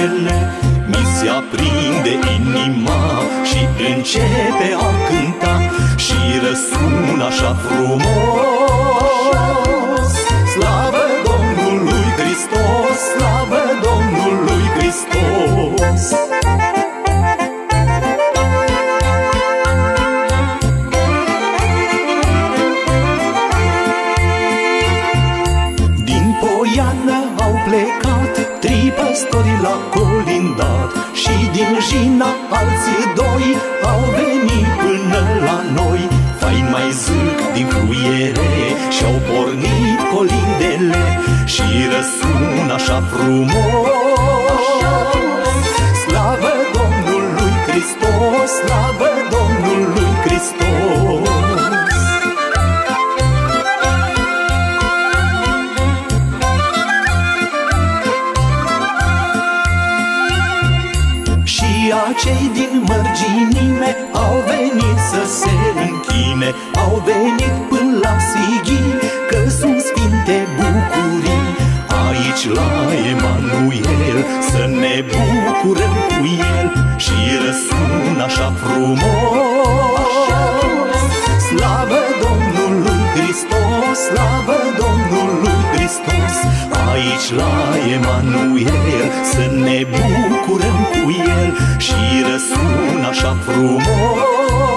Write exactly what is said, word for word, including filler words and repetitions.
numele, mi se aprinde inima și începe a cânta și răsună așa frumos. Slavă Domnului Hristos, slavă Domnului Hristos. Au plecat trei păstori la colindat și din Jina alții doi au venit până la noi. Fain mai zic din fluiere și-au pornit colindele și răsună așa frumos. Slavă Domnului Hristos, slavă Domnului Hristos. Cei din mărginime au venit să se închine, au venit până la Sighii, că sunt sfinte bucurii. Aici la Emanuel să ne bucurăm cu el și răsună așa frumos. Slavă Domnului Hristos, slavă Domnului Hristos. Aici la Emanuel să ne bucurăm cu el și răsună așa frumos.